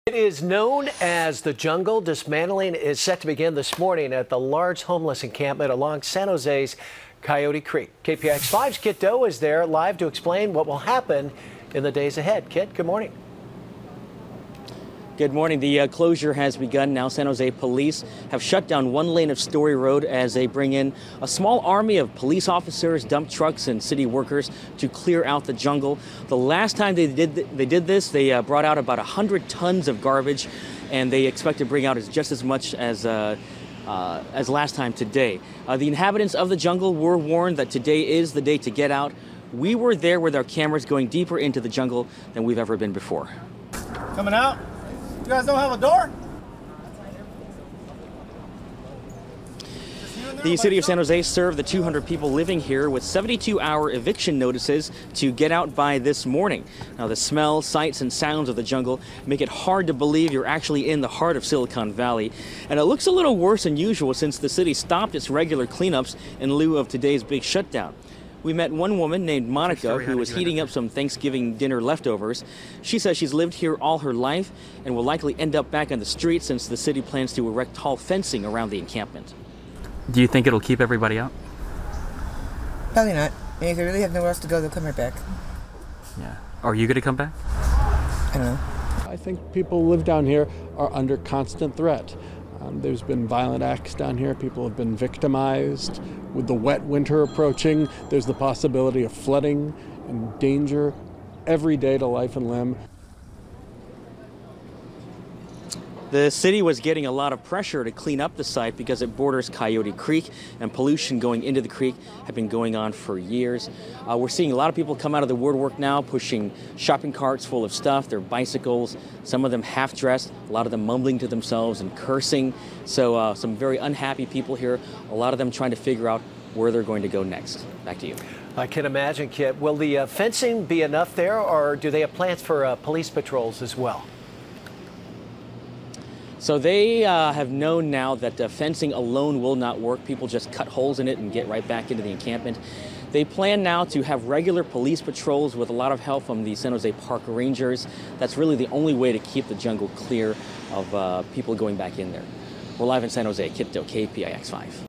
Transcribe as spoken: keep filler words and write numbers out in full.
It is known as the jungle. Dismantling is set to begin this morning at the large homeless encampment along San Jose's Coyote Creek. K P I X five's Kiet Do is there live to explain what will happen in the days ahead. Kit, good morning. Good morning. The uh, closure has begun now. San Jose police have shut down one lane of Story Road as they bring in a small army of police officers, dump trucks, and city workers to clear out the jungle. The last time they did th they did this, they uh, brought out about one hundred tons of garbage, and they expect to bring out as just as much as uh, uh, as last time today. Uh, the inhabitants of the jungle were warned that today is the day to get out. We were there with our cameras going deeper into the jungle than we've ever been before. Coming out? You guys don't have a door? The city of San Jose served the two hundred people living here with seventy-two hour eviction notices to get out by this morning. Now, the smells, sights, and sounds of the jungle make it hard to believe you're actually in the heart of Silicon Valley. And it looks a little worse than usual since the city stopped its regular cleanups in lieu of today's big shutdown. We met one woman named Monica who was heating up some Thanksgiving dinner leftovers. She says she's lived here all her life and will likely end up back on the street since the city plans to erect tall fencing around the encampment. Do you think it'll keep everybody out? Probably not. I mean, if they really have nowhere else to go, they'll come right back. Yeah. Are you going to come back? I don't know. I think people who live down here are under constant threat. Um, there's been violent acts down here. People have been victimized. With the wet winter approaching, there's the possibility of flooding and danger every day to life and limb. The city was getting a lot of pressure to clean up the site because it borders Coyote Creek, and pollution going into the creek had been going on for years. Uh, we're seeing a lot of people come out of the woodwork now, pushing shopping carts full of stuff, their bicycles, some of them half-dressed, a lot of them mumbling to themselves and cursing. So uh, some very unhappy people here, a lot of them trying to figure out where they're going to go next. Back to you. I can imagine, Kit. Will the uh, fencing be enough there, or do they have plans for uh, police patrols as well? So they uh, have known now that uh, fencing alone will not work. People just cut holes in it and get right back into the encampment. They plan now to have regular police patrols with a lot of help from the San Jose Park Rangers. That's really the only way to keep the jungle clear of uh, people going back in there. We're live in San Jose. Kiet Do, K P I X five.